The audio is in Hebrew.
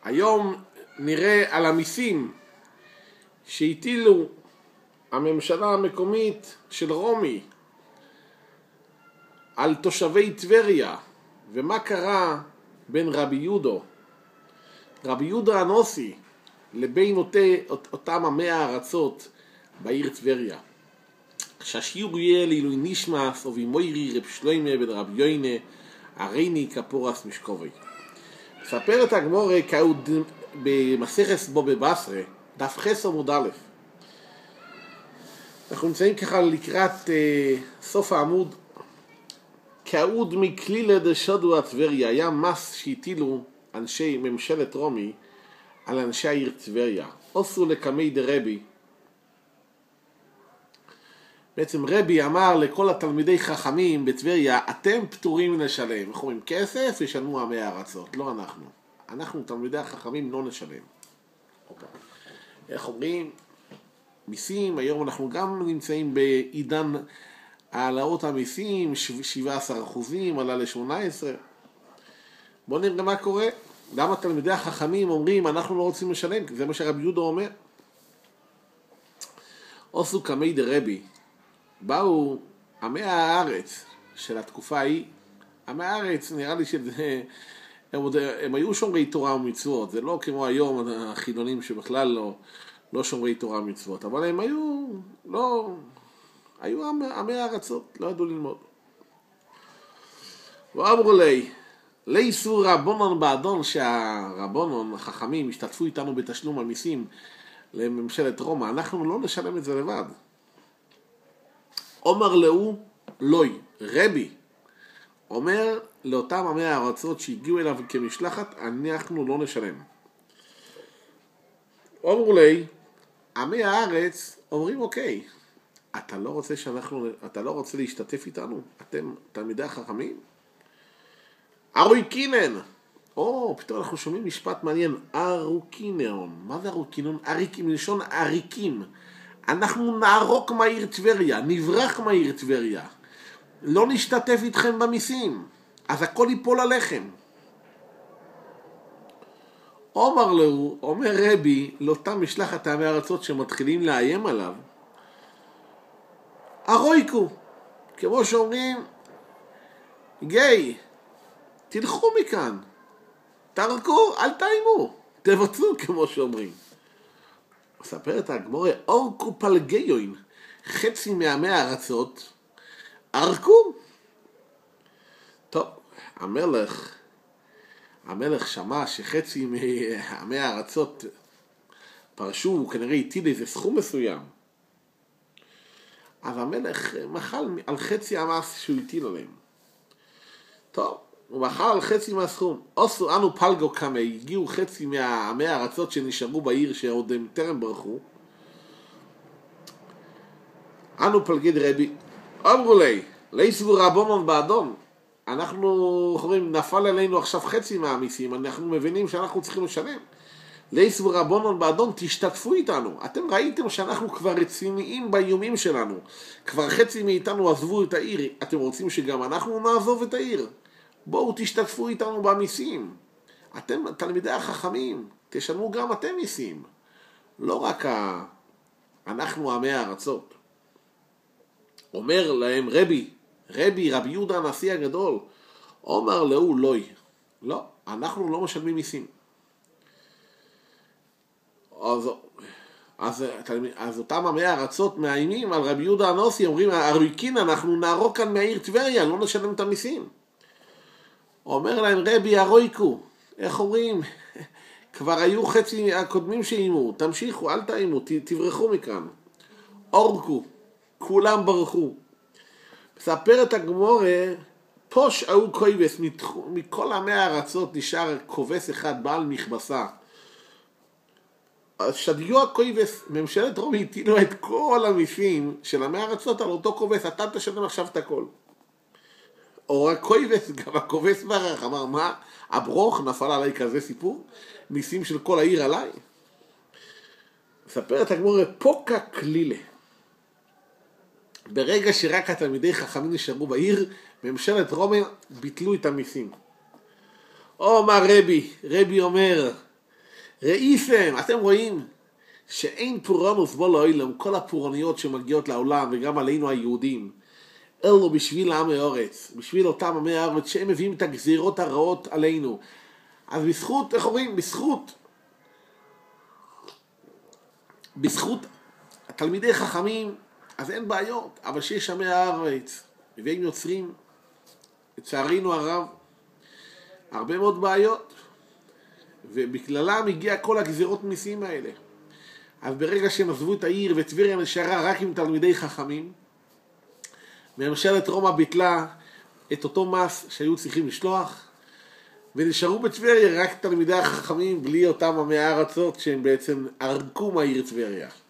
היום נראה על המיסים שהטילו הממשלה המקומית של רומי על תושבי טבריה, ומה קרה בין רבי יהודה הנוסי לבין אותם 100 ארצות בעיר טבריה. שהשיעור יהיה לעילוי נשמת אבי מוירי רב שלוימה בן רבי יוינה הרייני כפורס משקובי. מספרת הגמרא כעוד במסכת בבא בסרא דף ח' עמוד א'. אנחנו נמצאים ככה לקראת סוף העמוד. כעוד מכלילה דשדו הטבריה, היה מס שהטילו אנשי ממשלת רומי על אנשי העיר טבריה. עשו לקמי דרבי, בעצם רבי אמר לכל התלמידי חכמים בטבריה, אתם פטורים לשלם. איך אומרים? כסף ישלמו 100 ארצות, לא אנחנו. אנחנו תלמידי החכמים לא נשלם. איך אומרים? מיסים, היום אנחנו גם נמצאים בעידן העלאות המיסים, 17% עלה ל-18. בואו נראה מה קורה. למה תלמידי החכמים אומרים אנחנו לא רוצים לשלם? זה מה שרבי יהודה אומר. עשו קמי דרבי, באו עמי הארץ של התקופה ההיא. עמי הארץ, נראה לי הם היו שומרי תורה ומצוות. זה לא כמו היום החילונים שבכלל לא שומרי תורה ומצוות, אבל הם היו עמי הארצות, לא ידעו ללמוד. ואמרו לי סור רבונון באדון, שהרבונון, החכמים, השתתפו איתנו בתשלום המיסים לממשלת רומא, אנחנו לא נשלם את זה לבד. אומר לו לוי, רבי אומר לאותם עמי הארצות שהגיעו אליו כמשלחת, אנחנו לא נשלם. אמרו לי, עמי הארץ אומרים אוקיי, אתה לא רוצה להשתתף איתנו? אתם תלמידי החכמים? ארוכינן. פתאום אנחנו שומעים משפט מעניין, ארוכינן. מה זה ארוכינן? אריקים, מלשון אריקים. אנחנו נערוק מהעיר טבריה, נברח מהעיר טבריה. לא נשתתף איתכם במיסים. אז הכל ייפול עליכם. אומר רבי לאותם משלחת העמי הארצות שמתחילים לאיים עליו, ארויקו, כמו שאומרים, תלכו מכאן, תרקו, אל תאיימו, תבצעו כמו שאומרים. מספרת הגמרא, אורקו פלגיון, חצי מעמי הארצות ארקו. טוב, המלך שמע שחצי מעמי הארצות פרשו, הוא כנראה הטיל איזה סכום מסוים. אז המלך מחל על חצי המס שהוא הטיל עליהם. טוב, הוא מחל על חצי מהסכום. עשו אנו פלגו כמה, הגיעו חצי מעמי הארצות שנשארו בעיר שעוד הם טרם ברחו. אנו פלגי דרבי, אמרו לי סבור רבונון באדון, אנחנו אומרים, נפל עלינו עכשיו חצי מהמיסים, אנחנו מבינים שאנחנו צריכים לשלם. סבור רבונון באדון, תשתתפו איתנו. אתם ראיתם שאנחנו כבר רציניים באיומים שלנו. כבר חצי מאיתנו עזבו את העיר. אתם רוצים שגם אנחנו נעזוב את העיר? בואו תשתתפו איתנו במיסים. אתם תלמידי החכמים, תשלמו גם אתם מיסים. לא רק אנחנו עמי הארצות. אומר להם רבי יהודה הנשיא הגדול, אומר לו לא, אנחנו לא משלמים מיסים. אז אותם עמי הארצות מאיימים על רבי יהודה הנשיא, אומרים, ארוכין, אנחנו נערוק כאן מהעיר טבריה, לא נשלם את המיסים. אומר להם רבי, ארויקו, איך אומרים? כבר היו חצי הקודמים שאיימו, תמשיכו, אל תאיימו, תברחו מכאן. אורקו, כולם ברחו. מספרת הגמרא, פוש אהו קויבס, מכל עמי הארצות נשאר כובס אחד, בעל מכבסה. שדיו הקויבס, ממשלת רומי הטילו את כל המיסים של עמי הארצות על אותו כובס, אתה תשלם עכשיו את הכל. או הקויבס, גם הכובס ברח, אמר, מה? הברוך נפל עליי כזה סיפור? מיסים של כל העיר עליי? מספרת הגמרא, פוקה כלילה. ברגע שרק התלמידי חכמים נשארו בעיר, ממשלת רומי ביטלו את המיסים. אומר רבי אומר, ראיתם, אתם רואים שאין פורענוס בו לעולם, כל הפורעניות שמגיעות לעולם וגם עלינו היהודים, אלו בשביל העם הארץ, בשביל אותם עמי הארץ שהם מביאים את הגזירות הרעות עלינו. אז בזכות, איך אומרים? בזכות התלמידי חכמים, אז אין בעיות, אבל שיש עמי הארץ והם יוצרים, לצערנו הרב, הרבה מאוד בעיות, ובכללם הגיע כל הגזירות מיסים האלה. אז ברגע שהם עזבו את העיר וטבריה נשארה רק עם תלמידי חכמים, ממשלת רומא ביטלה את אותו מס שהיו צריכים לשלוח, ונשארו בטבריה רק תלמידי החכמים בלי אותם עמי הארצות שהם בעצם ערקו מהעיר טבריה.